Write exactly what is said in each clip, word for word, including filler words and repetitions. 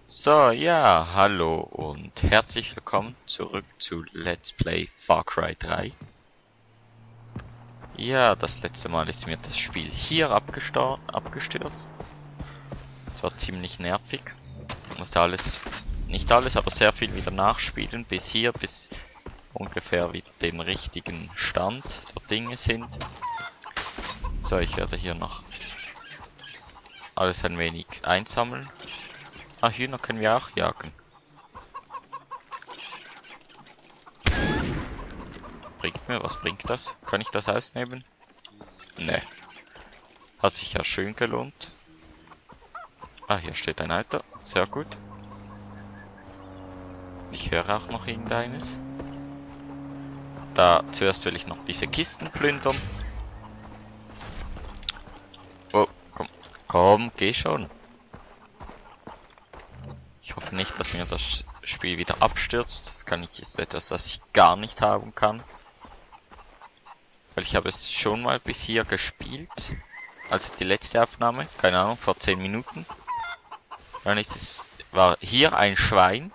So, ja, hallo und herzlich willkommen zurück zu Let's Play Far Cry drei. Ja, das letzte Mal ist mir das Spiel hier abgestürzt. Das war ziemlich nervig. Ich musste alles, nicht alles, aber sehr viel wieder nachspielen, bis hier, bis ungefähr wieder den richtigen Stand der Dinge sind. So, ich werde hier noch alles ein wenig einsammeln. Ah, Hühner können wir auch jagen. Bringt mir, was bringt das? Kann ich das ausnehmen? Ne. Hat sich ja schön gelohnt. Ah, hier steht ein Auto. Sehr gut. Ich höre auch noch irgendeines. Da, zuerst will ich noch diese Kisten plündern. Oh, komm. Komm, geh schon. Ich hoffe nicht, dass mir das Spiel wieder abstürzt. Das kann ich, ist etwas, das ich gar nicht haben kann. Weil ich habe es schon mal bis hier gespielt. Also die letzte Aufnahme, keine Ahnung, vor zehn Minuten. Dann ist es, war hier ein Schwein.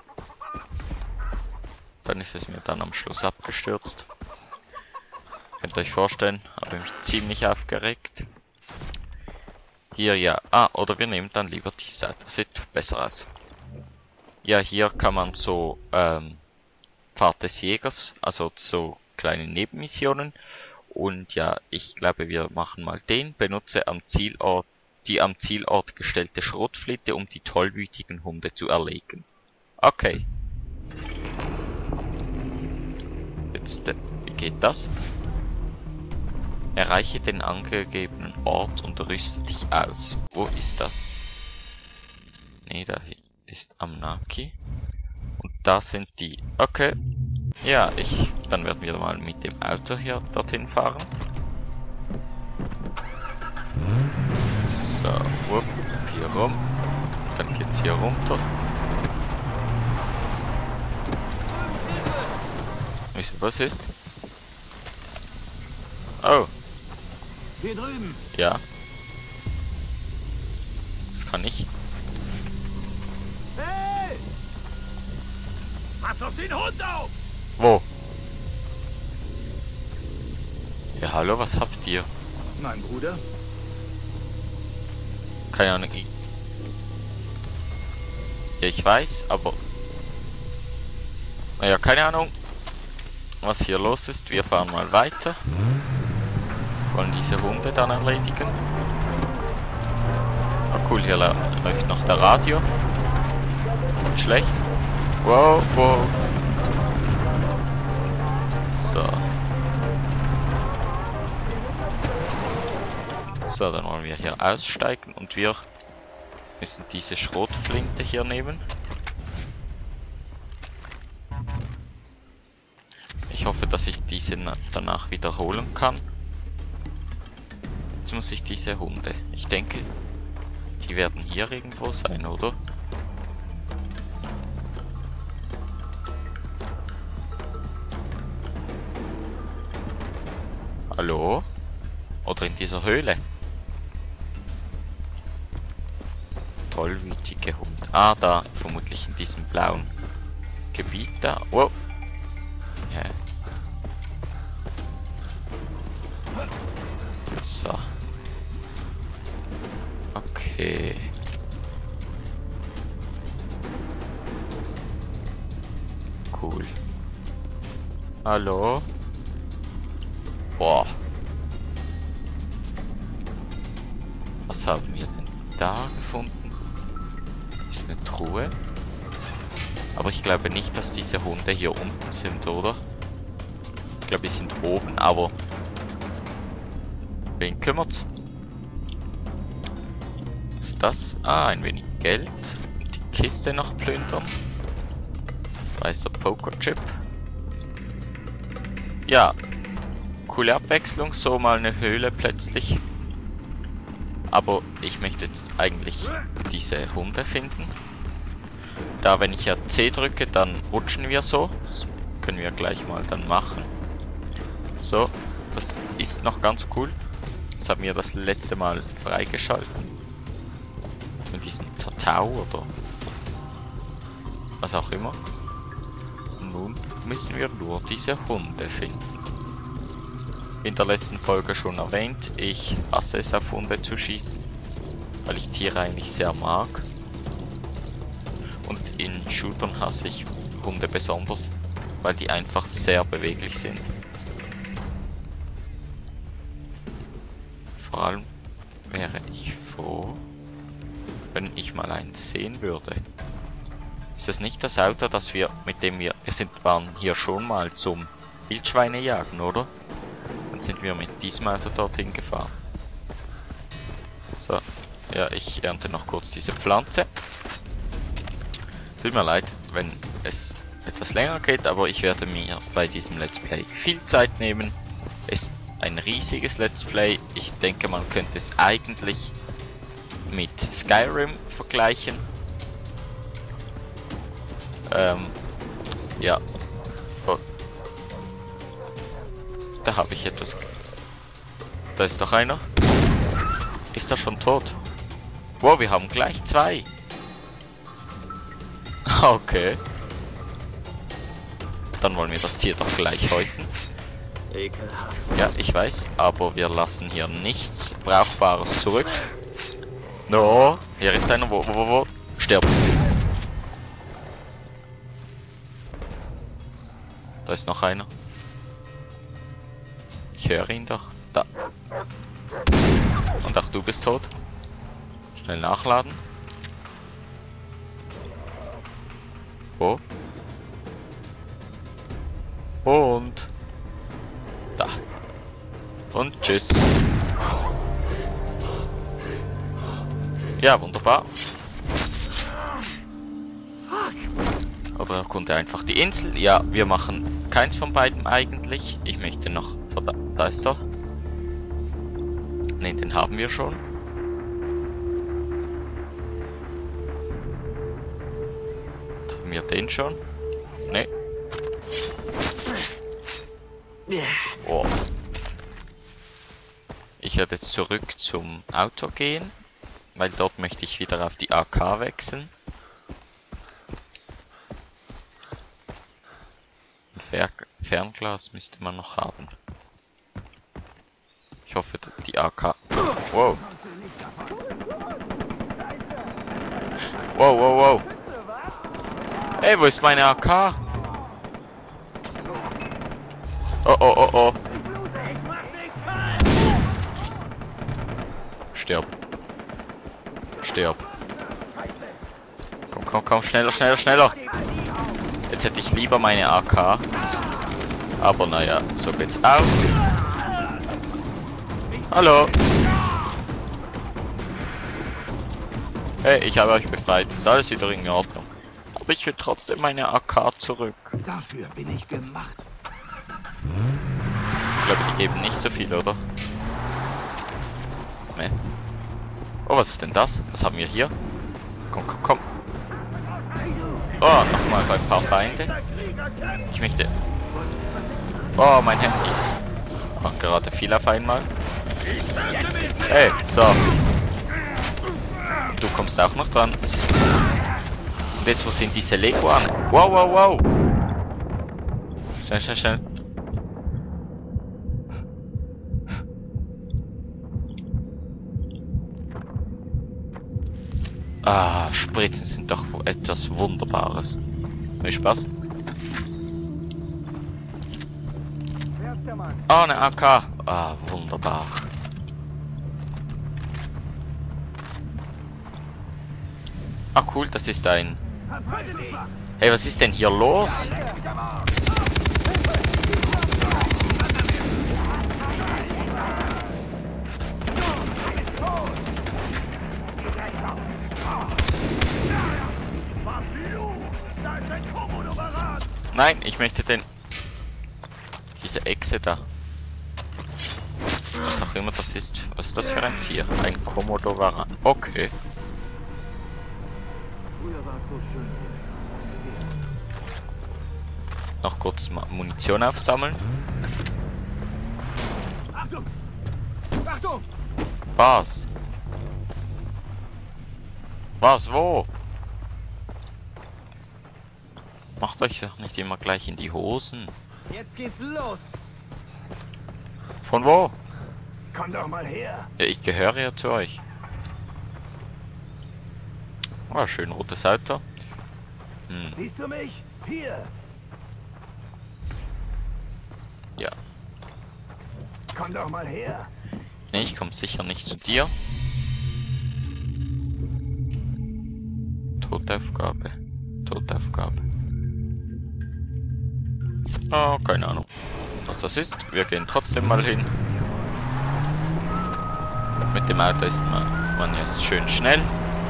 Dann ist es mir dann am Schluss abgestürzt. Könnt ihr euch vorstellen, habe mich ziemlich aufgeregt. Hier ja, ah, oder wir nehmen dann lieber die Seite, das sieht besser aus. Ja, hier kann man so ähm, Pfad des Jägers, also so kleine Nebenmissionen. Und ja, ich glaube, wir machen mal den. Benutze am Zielort die am Zielort gestellte Schrotflinte, um die tollwütigen Hunde zu erlegen. Okay. Jetzt, äh, wie geht das? Erreiche den angegebenen Ort und rüste dich aus. Wo ist das? Nee, da ist Amnaki. Und da sind die... Okay. Ja, ich... Dann werden wir mal mit dem Auto hier dorthin fahren. So, wupp, hier rum. Dann geht's hier runter. Wisst ihr, was ist? Oh. Hier drüben. Ja. Das kann ich. Hey! Pass auf den Hund auf! Wo? Ja, hallo, was habt ihr? Mein Bruder? Keine Ahnung. Ich, ja, ich weiß, aber... Naja, keine Ahnung, was hier los ist. Wir fahren mal weiter. Wollen diese Hunde dann erledigen. Ah, cool, hier läuft noch der Radio. Nicht schlecht. Wow, wow. So. So, dann wollen wir hier aussteigen und wir müssen diese Schrotflinte hier nehmen. Ich hoffe, dass ich diese danach wiederholen kann. Jetzt muss ich diese Hunde. Ich denke, die werden hier irgendwo sein, oder? Hallo? Oder in dieser Höhle? Tollwütige Hund. Ah, da, vermutlich in diesem blauen Gebiet da. Wow. Ja. So. Okay. Cool. Hallo? Boah. Was haben wir denn da gefunden? Ist eine Truhe. Aber ich glaube nicht, dass diese Hunde hier unten sind, oder? Ich glaube, die sind oben, aber... Wen kümmert's? Was ist das? Ah, ein wenig Geld. Und die Kiste noch plündern. Da ist der Pokerchip. Ja. Coole Abwechslung, so mal eine Höhle plötzlich. Aber ich möchte jetzt eigentlich diese Hunde finden. Da, wenn ich ja C drücke, dann rutschen wir so. Das können wir gleich mal dann machen. So, das ist noch ganz cool. Das haben wir das letzte Mal freigeschalten. Mit diesen Tatau oder Was auch immer. Nun müssen wir nur diese Hunde finden. In der letzten Folge schon erwähnt, ich hasse es auf Hunde zu schießen, weil ich Tiere eigentlich sehr mag. Und in Shootern hasse ich Hunde besonders, weil die einfach sehr beweglich sind. Vor allem wäre ich froh, wenn ich mal einen sehen würde. Ist das nicht das Auto, das wir, mit dem wir, wir sind, waren hier schon mal zum Wildschweinejagen, oder? Dann sind wir mit diesem Auto dorthin gefahren. So, ja, ich ernte noch kurz diese Pflanze. Tut mir leid, wenn es etwas länger geht, aber ich werde mir bei diesem Let's Play viel Zeit nehmen. Es ist ein riesiges Let's Play. Ich denke, man könnte es eigentlich mit Skyrim vergleichen. Ähm, ja. Oh. Da habe ich etwas. Da ist doch einer. Ist er schon tot? Wow, wir haben gleich zwei. Okay. Dann wollen wir das Tier doch gleich häuten. Ekelhaft. Ja, ich weiß, aber wir lassen hier nichts Brauchbares zurück. No, hier ist einer, wo, wo, wo, wo, stirb. Da ist noch einer. Ich höre ihn doch. Da. Und auch du bist tot. Schnell nachladen. Wo? Und da. Und tschüss. Ja, wunderbar. Oder erkunde einfach die Insel. Ja, wir machen keins von beiden eigentlich. Ich möchte noch... Da, da ist er. Ne, den haben wir schon. Da haben wir den schon. Ne. Oh. Ich werde jetzt zurück zum Auto gehen, weil dort möchte ich wieder auf die A K wechseln. Fer Fernglas müsste man noch haben. Ich hoffe, die A K... Wow. Wow, wow, wow. Ey, wo ist meine A K? Oh, oh, oh, oh. Stirb. Stirb. Komm, komm, komm, schneller, schneller, schneller. Jetzt hätte ich lieber meine A K. Aber naja, so geht's auch. Hallo. Hey, ich habe euch befreit. Ist alles wieder in Ordnung. Aber ich will trotzdem meine A K zurück. Dafür bin ich gemacht. Ich glaube, die geben nicht so viel, oder? Ne. Oh, was ist denn das? Was haben wir hier? Komm, komm, komm. Oh, nochmal ein paar Feinde. Ich möchte... Oh, mein Handy. Oh, gerade viel auf einmal. Hey, so. Du kommst auch noch dran. Und jetzt, wo sind diese Leguane? Wow, wow, wow. Schnell, schnell, schnell. Ah, Spritzen sind doch etwas Wunderbares. Viel Spaß. Oh, eine A K. Ah, wunderbar. Ah, cool, das ist ein... Hey, was ist denn hier los? Nein, ich möchte den... Diese Echse da. Was auch immer das ist. Was ist das für ein Tier? Ein Komodo Varan. Okay. Noch kurz mal Munition aufsammeln. Achtung! Achtung! Was? Was? Wo? Macht euch doch nicht immer gleich in die Hosen. Jetzt geht's los. Von wo? Komm doch mal her. Ja, ich gehöre ja zu euch. Oh, schön rotes Auto. Hm, Siehst du mich? Hier. ja. Komm doch mal her. Nee, ich komme sicher nicht zu dir. Totaufgabe. Totaufgabe. Oh, keine Ahnung, was das ist. Wir gehen trotzdem mal hin. Mit dem Auto ist man, man jetzt schön schnell.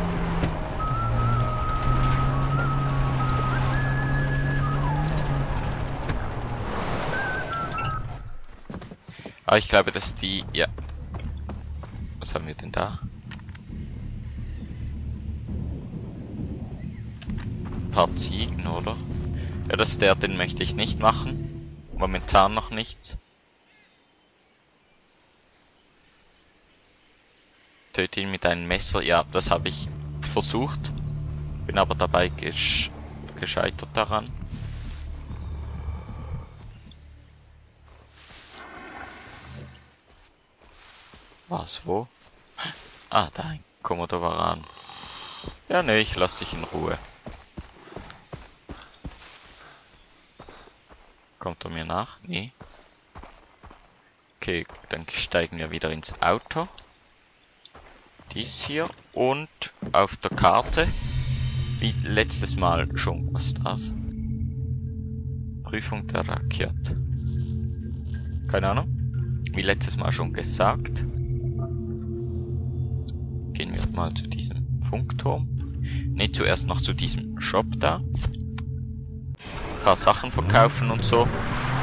Aber ich glaube, dass die... Ja. Was haben wir denn da? Ein paar Ziegen, oder? Ja, das ist der, den möchte ich nicht machen. Momentan noch nicht. Töte ihn mit einem Messer. Ja, das habe ich versucht. Bin aber dabei gesch gescheitert daran. Was, wo? Ah, da, ein Komodo Varan. Ja, ne, ich lasse dich in Ruhe. Kommt er mir nach? Nee. Okay, dann steigen wir wieder ins Auto. Dies hier. Und auf der Karte, wie letztes Mal schon, was ist das? Prüfung der Rakete. Keine Ahnung. Wie letztes Mal schon gesagt. Gehen wir mal zu diesem Funkturm. Ne, zuerst noch zu diesem Shop da. Ein paar Sachen verkaufen und so.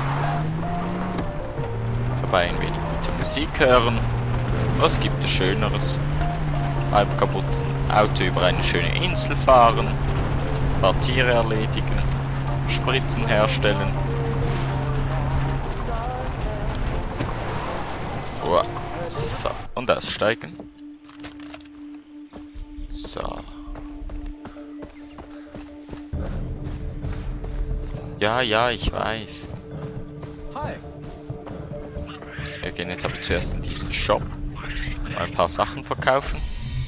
Dabei ein wenig gute Musik hören. Was gibt es Schöneres? Halb kaputten Auto über eine schöne Insel fahren. Ein paar Tiere erledigen. Spritzen herstellen. Wow. So, und aussteigen. So. Ja, ja, ich weiß. Hi. Wir gehen jetzt aber zuerst in diesen Shop. Mal ein paar Sachen verkaufen.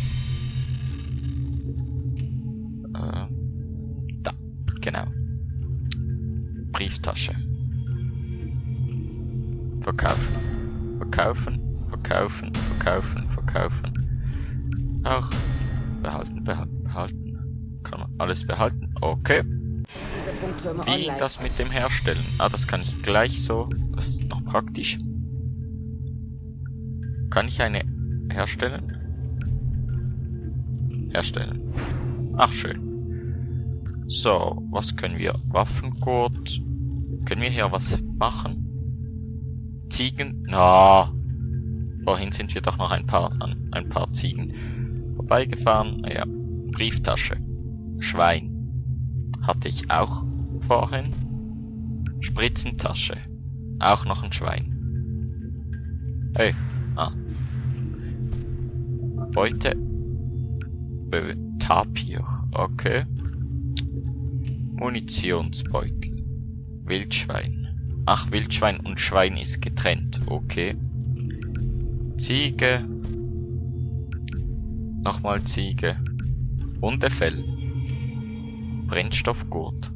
Ähm, da, genau. Brieftasche. Verkaufen. Verkaufen, verkaufen, verkaufen, verkaufen. Auch behalten, behalten, behalten. Kann man alles behalten. Okay. Diese Funktürme Wie online. das mit dem Herstellen? Ah, das kann ich gleich so. Das ist noch praktisch. Kann ich eine herstellen? Herstellen. Ach, schön. So, was können wir? Waffengurt. Können wir hier was machen? Ziegen? Na. Vorhin sind wir doch noch ein paar an ein paar Ziegen vorbeigefahren. Naja. Brieftasche. Schwein. Hatte ich auch vorhin. Spritzentasche. Auch noch ein Schwein. Hey. Ah. Beute. Äh, Tapir. Okay. Munitionsbeutel. Wildschwein. Ach, Wildschwein und Schwein ist getrennt. Okay. Ziege. Nochmal Ziege. Hundefell. Brennstoffgurt.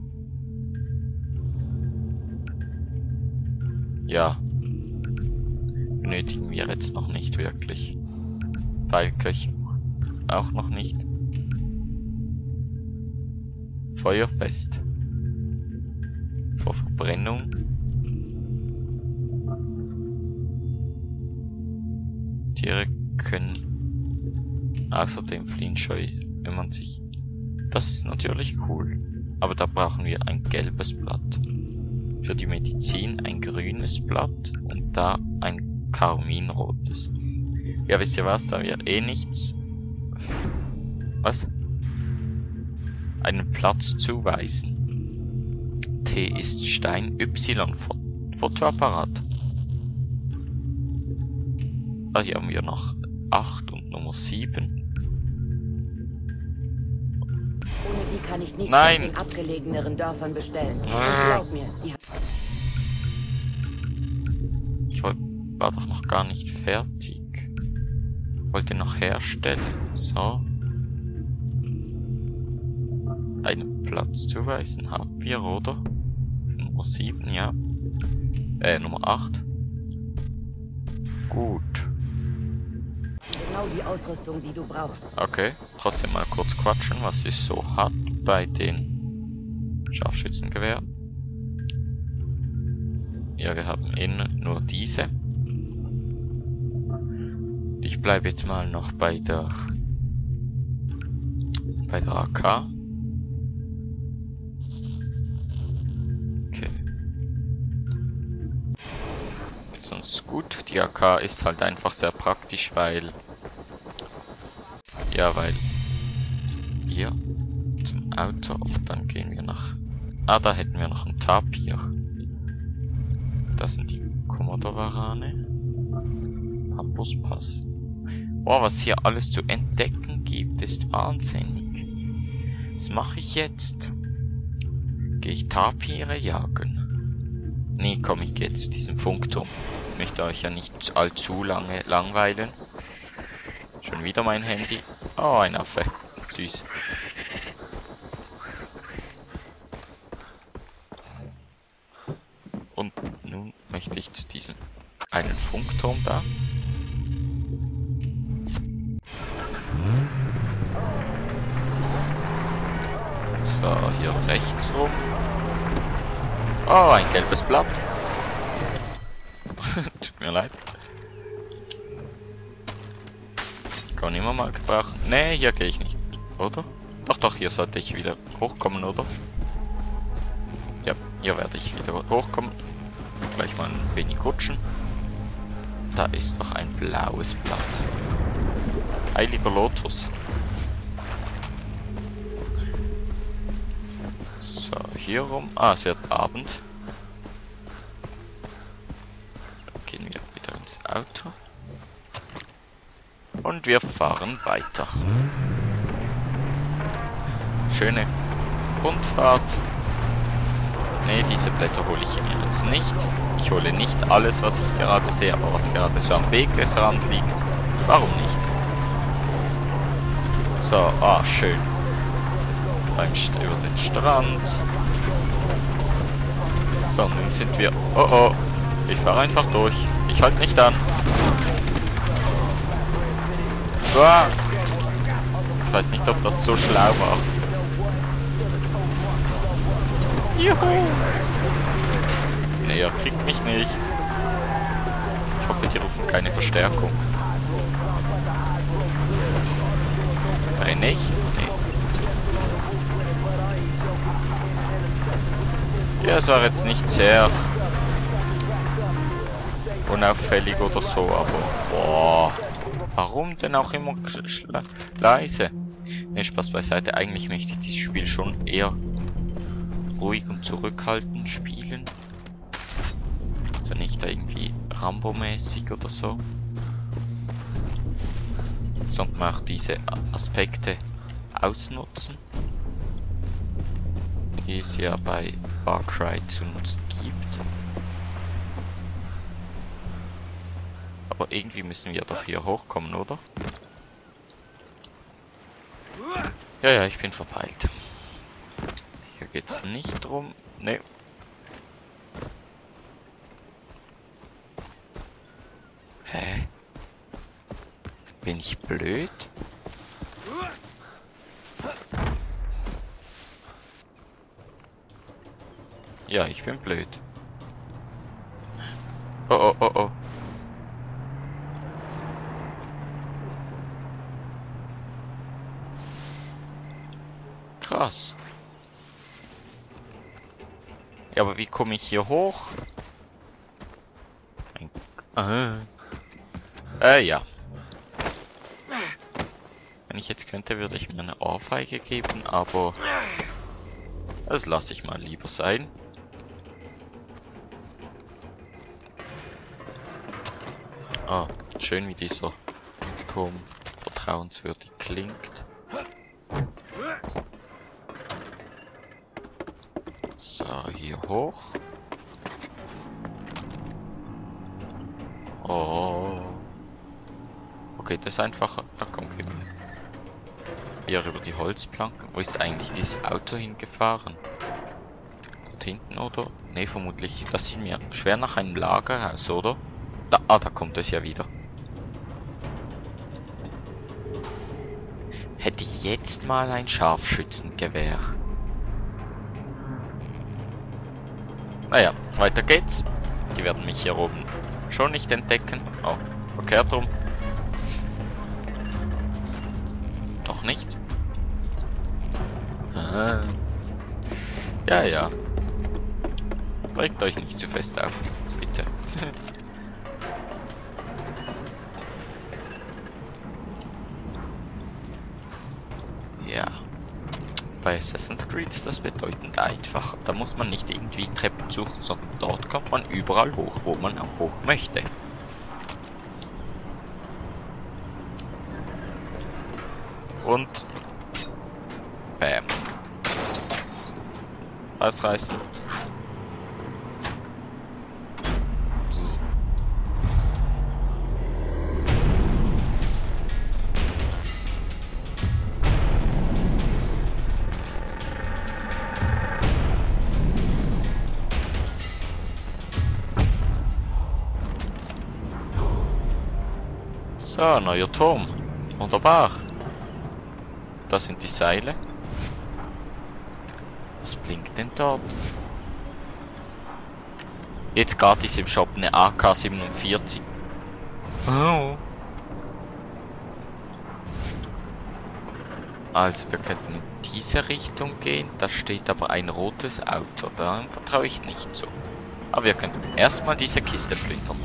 Ja. Benötigen wir jetzt noch nicht wirklich. Pfeilköcher. Auch noch nicht. Feuerfest. Vor Verbrennung. Tiere können außerdem fliehen scheu, wenn man sich... Das ist natürlich cool. Aber da brauchen wir ein gelbes Blatt. Für die Medizin ein grünes Blatt und da ein karminrotes. Ja, wisst ihr was? Da wir eh nichts... Was? Einen Platz zuweisen. T ist Stein, Y Fotoapparat. Ah, hier haben wir noch acht und Nummer sieben. Die kann ich nicht Nein. aus den abgelegeneren Dörfern bestellen. Und glaub mir, die... Ich wollt, war doch noch gar nicht fertig. Wollte noch herstellen. So. Einen Platz zuweisen haben wir, oder? Nummer sieben, ja. Äh, Nummer acht. Gut. Genau die Ausrüstung, die du brauchst. Okay, trotzdem mal kurz quatschen, was es so hat bei den Scharfschützengewehren. Ja, wir haben innen nur diese. Ich bleibe jetzt mal noch bei der bei der A K. Okay. Sonst gut. Die A K ist halt einfach sehr praktisch, weil ja, weil hier zum Auto und dann gehen wir nach. Ah, da hätten wir noch einen Tapir. Das sind die Komodowarane. Hampuspass. Boah, was hier alles zu entdecken gibt, ist wahnsinnig. Was mache ich jetzt? Gehe ich Tapire jagen? Nee, komm, ich gehe zu diesem Funkturm. Ich möchte euch ja nicht allzu lange langweilen. Schon wieder mein Handy. Oh, ein Affe. Süß. Und nun möchte ich zu diesem einen Funkturm da. So, hier rechts rum. Oh, ein gelbes Blatt. Tut mir leid. Kann immer mal gebrauchen. Nee, hier gehe ich nicht. Oder? Doch, doch, hier sollte ich wieder hochkommen, oder? Ja, hier werde ich wieder hochkommen. Gleich mal ein wenig rutschen. Da ist doch ein blaues Blatt. Heiliger Lotus. So, hier rum. Ah, es wird Abend. Dann gehen wir wieder ins Auto. Und wir fahren weiter. Schöne Rundfahrt. Ne, diese Blätter hole ich mir jetzt nicht. Ich hole nicht alles, was ich gerade sehe, aber was gerade so am Wegesrand liegt. Warum nicht? So, ah, schön. Beim St- über den Strand. So, nun sind wir... Oh oh, ich fahre einfach durch. Ich halte nicht an. Uah. Ich weiß nicht, ob das so schlau war. Juhu! Nee, er kriegt mich nicht. Ich hoffe, die rufen keine Verstärkung. Nein, nicht? Nee. Ja, es war jetzt nicht sehr unauffällig oder so, aber boah, warum denn auch immer leise? Ne, Spaß beiseite, eigentlich möchte ich dieses Spiel schon eher ruhig und zurückhaltend spielen. Also nicht irgendwie Rambo-mäßig oder so. Sondern auch diese Aspekte ausnutzen, die es ja bei Far Cry zu nutzen gibt. Aber irgendwie müssen wir doch hier hochkommen, oder? Ja, ja, ich bin verpeilt. Hier geht's nicht drum. Ne. Hä? Bin ich blöd? Ja, ich bin blöd. Oh, oh, oh, oh. Krass. Ja, aber wie komme ich hier hoch? Ein äh. äh, ja. Wenn ich jetzt könnte, würde ich mir eine Ohrfeige geben, aber das lasse ich mal lieber sein. Ah, schön wie dieser Turm vertrauenswürdig klingt. So, hier hoch. Oh. Okay, das ist einfacher. Da komm, gehen wir. Hier über die Holzplanken. Wo ist eigentlich dieses Auto hingefahren? Dort hinten, oder? Ne, vermutlich. Das sieht mir schwer nach einem Lagerhaus, oder? Da, ah, da kommt es ja wieder. Hätte ich jetzt mal ein Scharfschützengewehr. Naja, weiter geht's. Die werden mich hier oben schon nicht entdecken. Oh, verkehrt rum. Doch nicht. Ah. Ja, ja. Regt euch nicht zu fest auf, bitte. Ja. Bei Assassin's Creed ist das bedeutend einfacher. Da muss man nicht irgendwie Treppen suchen, sondern dort kommt man überall hoch, wo man auch hoch möchte. Und bam. Ausreißen. Psst. So, neuer Turm. Wunderbar. Das sind die Seile. Was blinkt denn dort? Jetzt gratis im Shop eine A K siebenundvierzig. Oh. Also wir könnten in diese Richtung gehen. Da steht aber ein rotes Auto. Da vertraue ich nicht so. Aber wir könnten erstmal diese Kiste plündern.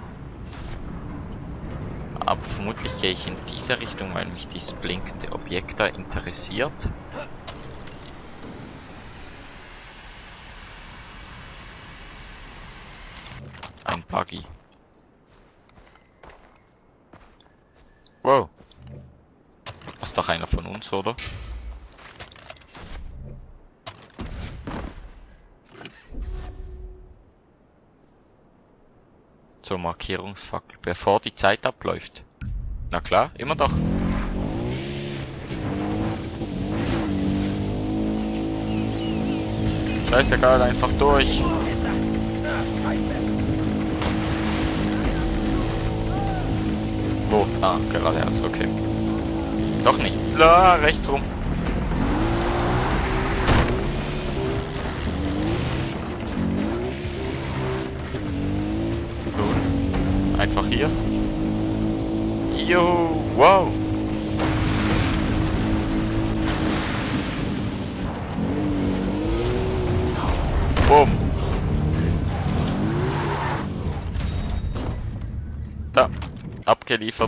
Aber vermutlich gehe ich in diese Richtung, weil mich dieses blinkende Objekt da interessiert. Ein Buggy. Wow. Das ist doch einer von uns, oder? Zur Markierungsfackel, bevor die Zeit abläuft. Na klar, immer doch. Scheißegal, einfach durch. Wo? Ah, geradeaus, okay. Doch nicht. La, rechts rum. Einfach hier. Juhu, wow. Boom. Da, abgeliefert.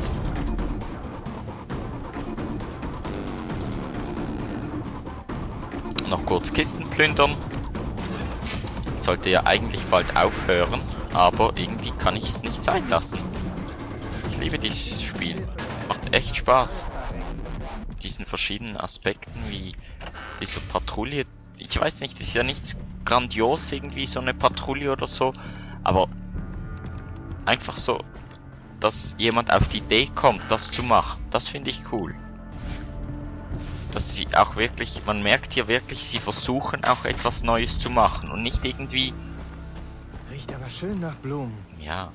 Noch kurz Kisten plündern. Sollte ja eigentlich bald aufhören. Aber irgendwie kann ich es nicht sein lassen. Ich liebe dieses Spiel. Macht echt Spaß. Mit diesen verschiedenen Aspekten wie diese Patrouille. Ich weiß nicht, das ist ja nichts grandios irgendwie, so eine Patrouille oder so. Aber einfach so, dass jemand auf die Idee kommt, das zu machen. Das finde ich cool. Dass sie auch wirklich, man merkt hier wirklich, sie versuchen auch etwas Neues zu machen. Und nicht irgendwie... Riecht aber schön nach Blumen. Ja.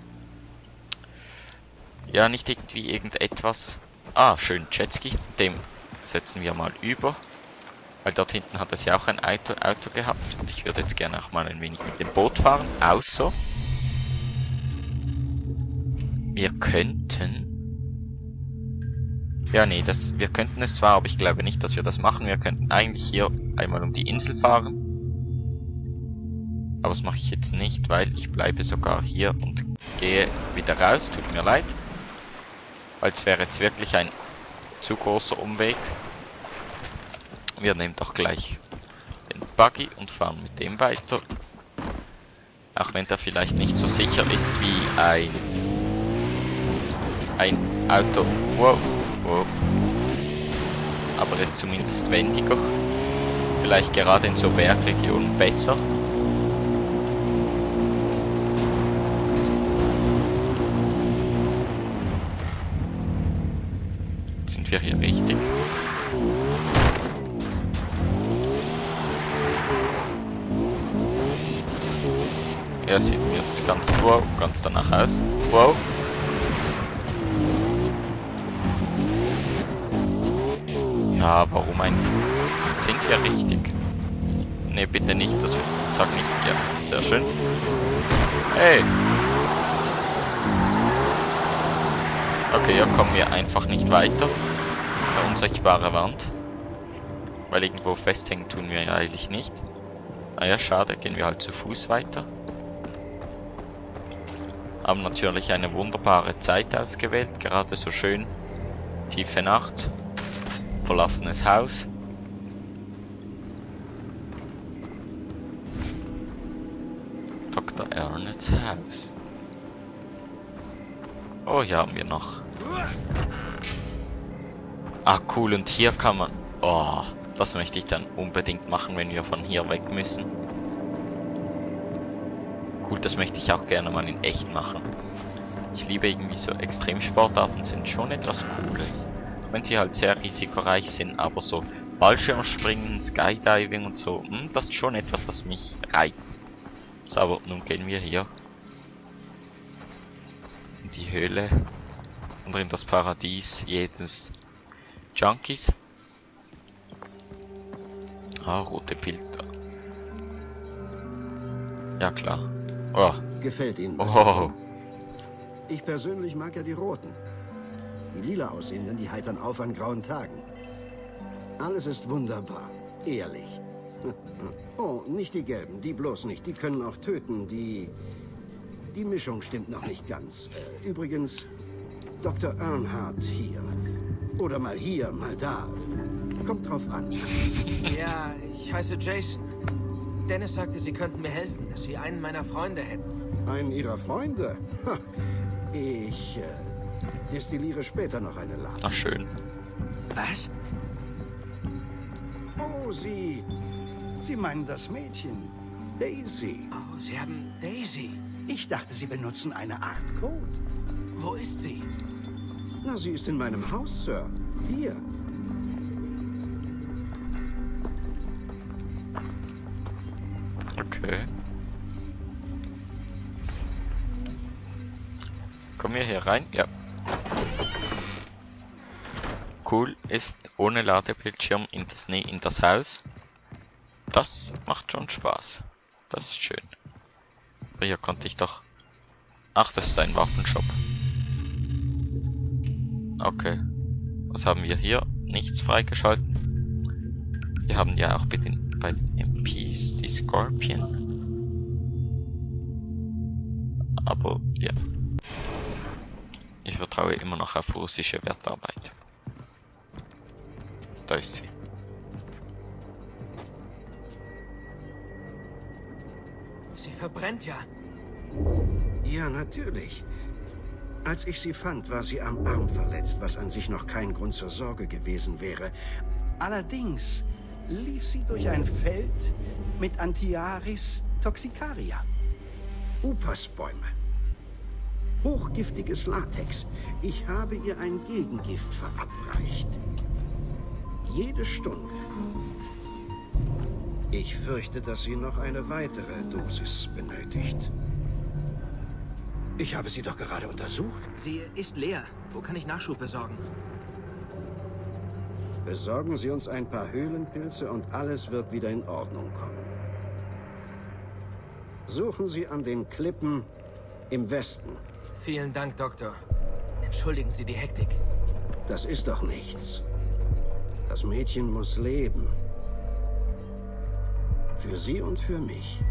Ja, nicht irgendwie irgendetwas. Ah, schön Jetski. Dem setzen wir mal über. Weil dort hinten hat es ja auch ein Auto, Auto gehabt. Und ich würde jetzt gerne auch mal ein wenig mit dem Boot fahren. Außer wir könnten... Ja, nee, das, wir könnten es zwar, aber ich glaube nicht, dass wir das machen. Wir könnten eigentlich hier einmal um die Insel fahren. Aber das mache ich jetzt nicht, weil ich bleibe sogar hier und gehe wieder raus. Tut mir leid. Weil es wäre jetzt wirklich ein zu großer Umweg. Wir nehmen doch gleich den Buggy und fahren mit dem weiter. Auch wenn der vielleicht nicht so sicher ist wie ein, ein Auto. Wow, wow. Aber er ist zumindest wendiger. Vielleicht gerade in so Bergregionen besser. Sind wir hier richtig? Er sieht mir ganz wow, ganz danach aus. Wow. Ja, warum ein... Sind wir richtig? Ne, bitte nicht, das sag nicht. Ja, sehr schön. Hey! Okay, hier kommen wir einfach nicht weiter. Eine unsichtbare Wand. Weil irgendwo festhängen tun wir ja eigentlich nicht. Naja, schade, gehen wir halt zu Fuß weiter. Haben natürlich eine wunderbare Zeit ausgewählt, gerade so schön. Tiefe Nacht. Verlassenes Haus. Doktor Ernets Haus. Oh, hier haben wir noch. Ah, cool, und hier kann man... Oh, das möchte ich dann unbedingt machen, wenn wir von hier weg müssen. Gut, das möchte ich auch gerne mal in echt machen. Ich liebe irgendwie so Extremsportarten, sind schon etwas Cooles. Wenn sie halt sehr risikoreich sind, aber so Fallschirmspringen, Skydiving und so, hm, das ist schon etwas, das mich reizt. So, aber nun gehen wir hier in die Höhle oder in das Paradies jedes Junkies. Ah, rote Filter. Ja klar. Oh. Gefällt Ihnen was? Oh. Ich persönlich mag ja die roten. Die lila aussehenden, die heitern auf an grauen Tagen. Alles ist wunderbar. Ehrlich. Oh, nicht die gelben, die bloß nicht. Die können auch töten. Die... Die Mischung stimmt noch nicht ganz. Äh, übrigens, Doktor Earnhardt hier. Oder mal hier, mal da. Kommt drauf an. Ja, ich heiße Jason. Dennis sagte, Sie könnten mir helfen, dass Sie einen meiner Freunde hätten. Einen Ihrer Freunde? Ha, ich äh, destilliere später noch eine Ladung. Ach, schön. Was? Oh, Sie... Sie meinen das Mädchen. Daisy. Oh, Sie haben Daisy. Ich dachte, Sie benutzen eine Art Code. Wo ist sie? Na, sie ist in meinem Haus, Sir. Hier. Okay. Kommen wir hier rein? Ja. Cool ist ohne Ladebildschirm in das, nee, in das Haus. Das macht schon Spaß. Das ist schön. Aber hier konnte ich doch... Ach, das ist ein Waffenshop. Okay. Was haben wir hier? Nichts freigeschalten. Wir haben ja auch bei den, bei den M Ps die Scorpion. Aber ja. Ich vertraue immer noch auf russische Wertarbeit. Da ist sie. Sie verbrennt ja. Ja, natürlich. Als ich sie fand, war sie am Arm verletzt, was an sich noch kein Grund zur Sorge gewesen wäre. Allerdings lief sie durch ein Feld mit Antiaris toxicaria. Upasbäume. Hochgiftiges Latex. Ich habe ihr ein Gegengift verabreicht. Jede Stunde. Ich fürchte, dass sie noch eine weitere Dosis benötigt. Ich habe sie doch gerade untersucht. Sie ist leer. Wo kann ich Nachschub besorgen? Besorgen Sie uns ein paar Höhlenpilze und alles wird wieder in Ordnung kommen. Suchen Sie an den Klippen im Westen. Vielen Dank, Doktor. Entschuldigen Sie die Hektik. Das ist doch nichts. Das Mädchen muss leben. Für Sie und für mich.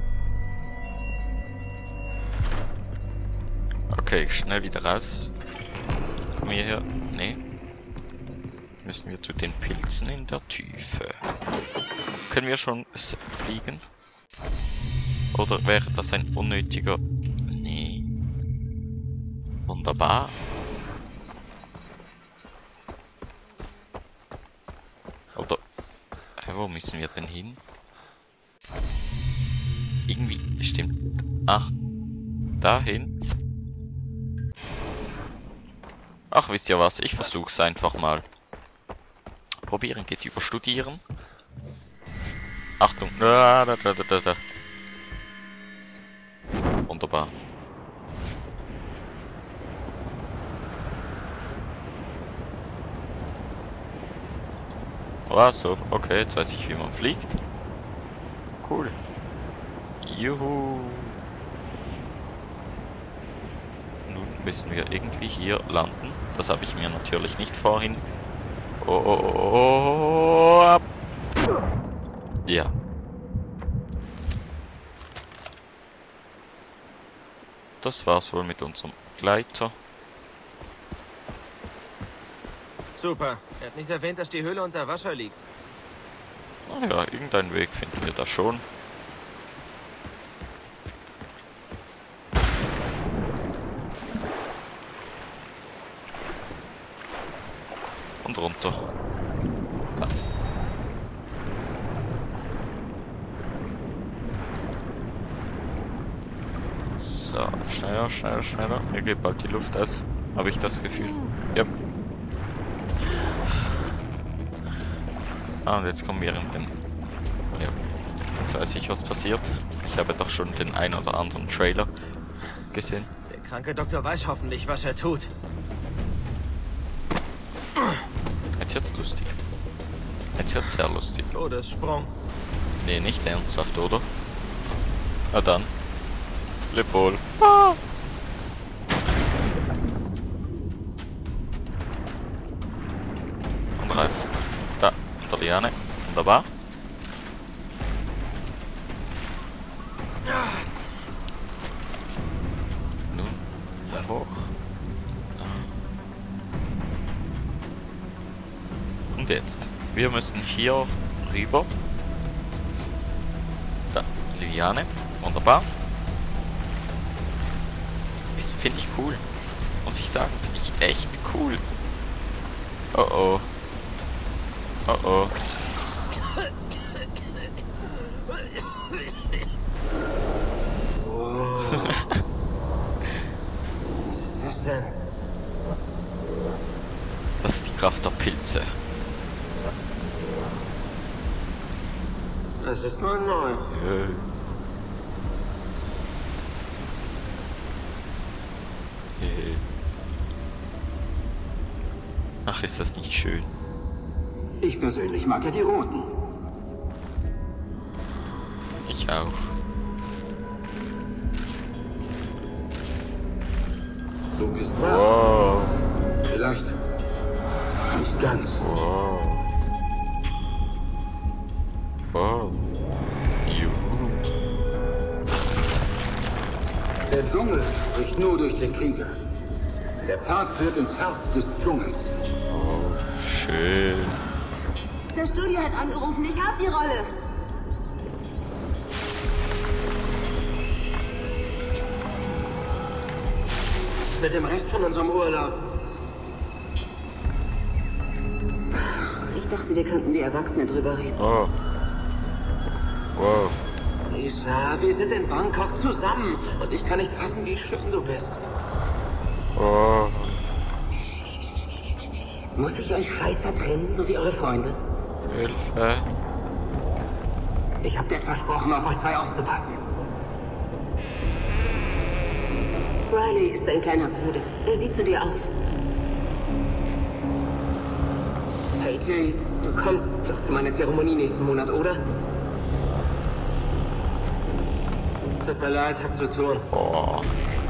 Okay, schnell wieder raus. Kommen wir hier? Nee. Müssen wir zu den Pilzen in der Tiefe. Können wir schon fliegen? Oder wäre das ein unnötiger... Nee. Wunderbar. Oder... Äh, wo müssen wir denn hin? Irgendwie stimmt... Ach, dahin. Ach, wisst ihr was? Ich versuch's einfach mal. probieren geht über Studieren. Achtung. Da, da, da, da, da. Wunderbar. Ah, so, okay, jetzt weiß ich, wie man fliegt. Cool. Juhu. Nun müssen wir irgendwie hier landen. Das habe ich mir natürlich nicht vorhin. Oh, oh, oh, oh, ab. Ja. Das war's wohl mit unserem Gleiter. Super. Er hat nicht erwähnt, dass die Höhle unter Wasser liegt. Naja, irgendeinen Weg finden wir da schon. Und runter. Da. So, schneller, schneller, schneller. Mir geht bald die Luft aus. Habe ich das Gefühl. Ja. Ah, und jetzt kommen wir in den... Ja. Jetzt weiß ich, was passiert. Ich habe doch schon den ein oder anderen Trailer gesehen. Der kranke Doktor weiß hoffentlich, was er tut. Jetzt wird's lustig. Jetzt wird's sehr lustig. Todessprung. Nee, nicht ernsthaft, oder? Na dann. Lepol. Ah! Und Ralf. Da, der Liane. Wunderbar. Nun, hoch. Und jetzt. Wir müssen hier rüber. Da, Liane. Wunderbar. Das finde ich cool. Muss ich sagen, finde ich echt cool. Oh oh. Oh oh. Was ist das denn? Das ist die Kraft der Pilze. Das ist mal neu. Äh. Äh. Ach, ist das nicht schön. Ich persönlich mag ja die Roten. Ich auch. Du bist da. Wow. Vielleicht nicht ganz. Wow. Wow. Juhu. Der Dschungel spricht nur durch den Krieger. Der Pfad führt ins Herz des Dschungels. Oh, schön. Das Studio hat angerufen, ich hab die Rolle. Mit dem Rest von unserem Urlaub. Ich dachte, wir könnten wie Erwachsene drüber reden. Oh. Wow. Lisa, wir sind in Bangkok zusammen und ich kann nicht fassen, wie schön du bist. Oh. Muss ich euch Scheißer trennen, so wie eure Freunde? Hilfe. Ich hab dir versprochen, auf euch zwei aufzupassen. Riley ist dein kleiner Bruder. Er sieht zu dir auf. Hey Jay, du kommst doch zu meiner Zeremonie nächsten Monat, oder? Tut mir leid, hab zu tun. Oh.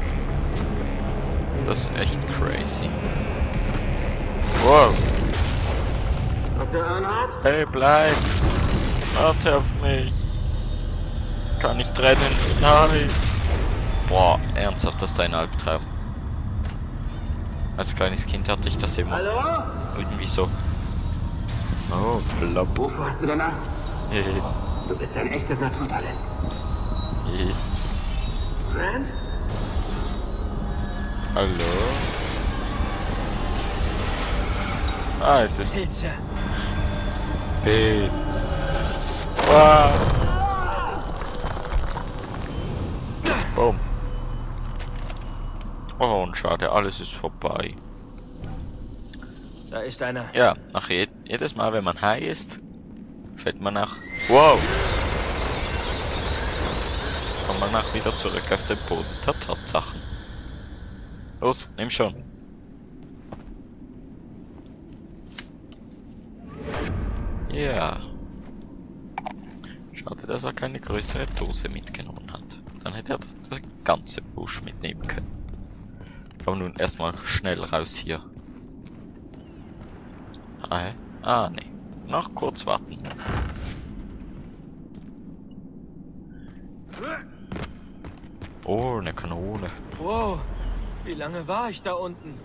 Das ist echt crazy. Wow. Doktor Earnhardt? Hey, bleib. Warte auf mich. Kann nicht rennen. Nein. Boah, ernsthaft, das ist ein Albtraum. Als kleines Kind hatte ich das immer. Hallo? Irgendwie so. Oh, plopp. Wovor hast du denn Angst? Hehe. Du bist ein echtes Naturtalent. Hehe. Grant? Hallo? Ah, jetzt ist Pilze. Pilz. Wow. Boom. Oh, und schade, alles ist vorbei. Da ist einer. Ja, nach je jedes Mal, wenn man high ist, fällt man nach... Wow! Kommt man nach wieder zurück auf den Boden der Tatsachen. Los, nimm schon. Ja. Schade, dass er keine größere Dose mitgenommen hat. Dann hätte er das, das ganze Busch mitnehmen können. Aber nun erstmal schnell raus hier. Ah, ah ne. Noch kurz warten. Oh, eine Kanone. Wow, wie lange war ich da unten?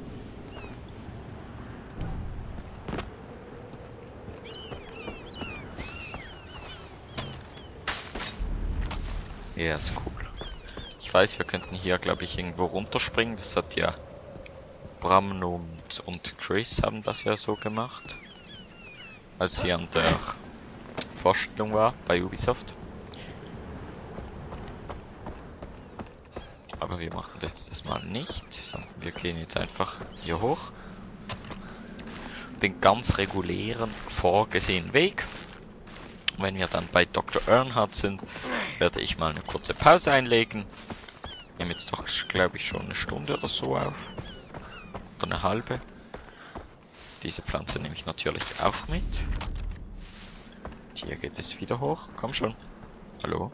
Ja, ist cool. Ich weiß, wir könnten hier, glaube ich, irgendwo runterspringen. Das hat ja Bram und, und Chris haben das ja so gemacht. Als sie an der Vorstellung war bei Ubisoft. Aber wir machen das das mal nicht, sondern wir gehen jetzt einfach hier hoch. Den ganz regulären, vorgesehenen Weg. Und wenn wir dann bei Doktor Earnhardt sind, werde ich mal eine kurze Pause einlegen. Ich nehme jetzt doch, glaube ich, schon eine Stunde oder so auf. Oder eine halbe. Diese Pflanze nehme ich natürlich auch mit. Hier geht es wieder hoch. Komm schon. Hallo?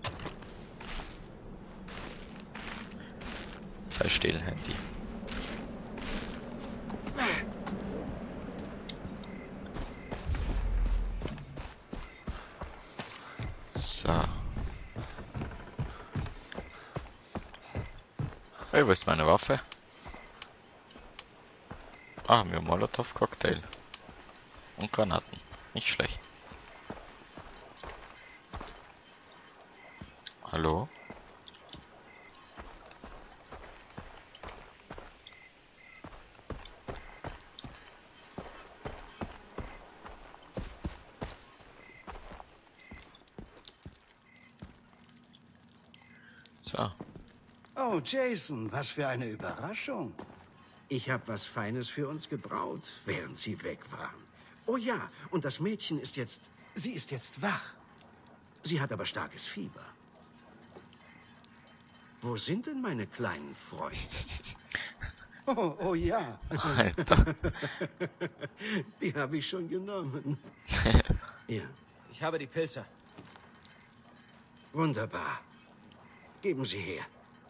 Sei still, Handy. So. Hey, wo ist meine Waffe? Ah, mir Molotov-Cocktail. Und Granaten. Nicht schlecht. Hallo? So. Oh, Jason, was für eine Überraschung. Ich habe was Feines für uns gebraut, während Sie weg waren. Oh ja, und das Mädchen ist jetzt... Sie ist jetzt wach. Sie hat aber starkes Fieber. Wo sind denn meine kleinen Freunde? Oh, oh ja. Alter. Die habe ich schon genommen. Ja, Ich habe die Pilze. wunderbar. Geben Sie her.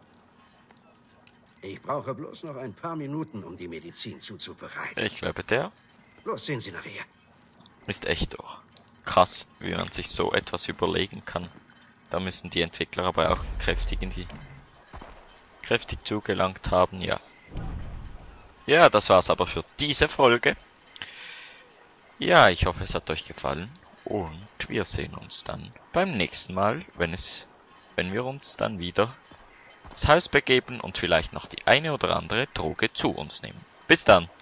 Ich brauche bloß noch ein paar Minuten, um die Medizin zuzubereiten. Ich glaube, der Los, sehen Sie nachher. ist echt doch krass, wie man sich so etwas überlegen kann. Da müssen die Entwickler aber auch kräftig in die kräftig zugelangt haben, ja. Ja, das war's aber für diese Folge. Ja, ich hoffe, es hat euch gefallen und wir sehen uns dann beim nächsten Mal, wenn es wenn wir uns dann wieder das Haus begeben und vielleicht noch die eine oder andere Droge zu uns nehmen. Bis dann!